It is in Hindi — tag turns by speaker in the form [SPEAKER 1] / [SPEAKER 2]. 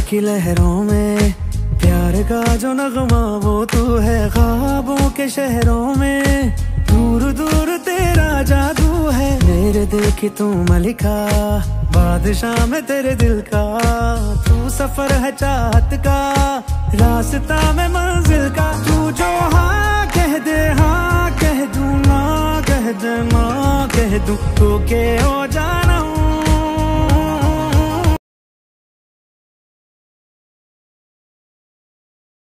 [SPEAKER 1] की लहरों में प्यार का जो नगमा वो तू है। ख्वाबों के शहरों में दूर दूर तेरा जादू है। मेरे दिल की तू मलिका, बादशाह में तेरे दिल का। तू सफर है चाहत का, रास्ता में मंजिल का। तू जो हाँ कह दे हाँ कह दूँ, ना कह दे ना कह दूँ, तो के हो जाए